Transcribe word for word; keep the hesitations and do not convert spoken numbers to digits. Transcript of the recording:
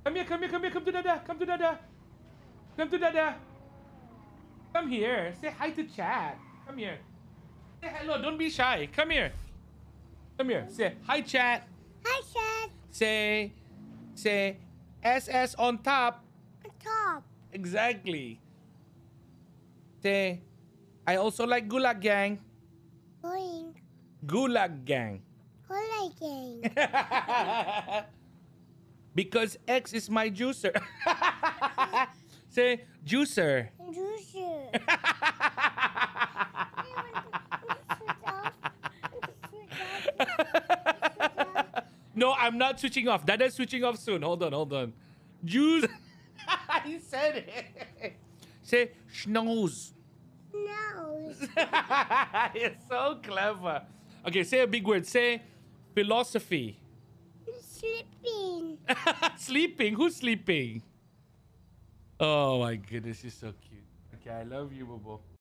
Come here, come here, come here, come to Dada. Come to Dada. Come to Dada. Come here. Say hi to chat. Come here. Say hello. Don't be shy. Come here. Come here. Say hi, chat. Hi, Chad. Say, say, S S on top. On top. Exactly. Say, I also like Gulag Gang. Going. Gulag Gang. Gulag Gang. Because X is my juicer. Say, juicer. Juicer. No, I'm not switching off. Dada's switching off soon. Hold on, hold on. Juice. He said it. Say, schnoz. Nose. You're so clever. Okay, say a big word. Say, philosophy. Sleeping. Sleeping? Who's sleeping? Oh my goodness, you're so cute. Okay, I love you, Bobo.